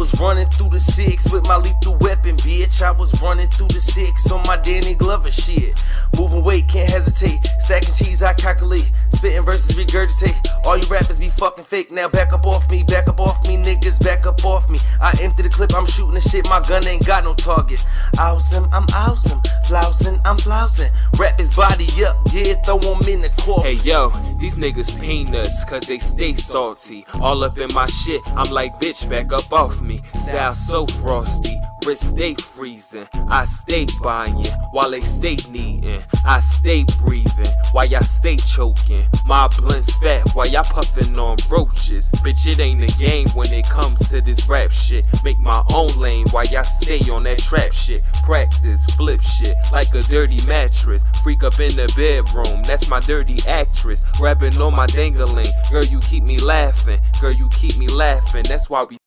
was running through the 6 with my lethal weapon, bitch. I was running through the 6 on my Danny Glover shit. Moving weight, can't hesitate. Stacking cheese, I calculate. Spitting verses, regurgitate. All you rappers be fucking fake. Now back up off me, niggas, back up off me. I empty the clip, I'm shooting the shit. My gun ain't got no target. Awesome, I'm awesome. Flousing, I'm flousing. Wrap his body up, yeah, throw him in the court. Hey yo, these niggas peanuts, cause they stay salty. All up in my shit, I'm like, bitch, back up off me. Style so frosty, wrist stay freezing. I stay buying, while they stay needing. I stay breathing, while y'all stay choking. My blunts fat, while y'all puffing on roaches. Bitch, it ain't a game when it comes to this rap shit. Make my own lane, while y'all stay on that trap shit. Practice, flip shit, like a dirty mattress. Freak up in the bedroom, that's my dirty actress. Grabbing on my dangling, girl, you keep me laughing. Girl, you keep me laughing, that's why we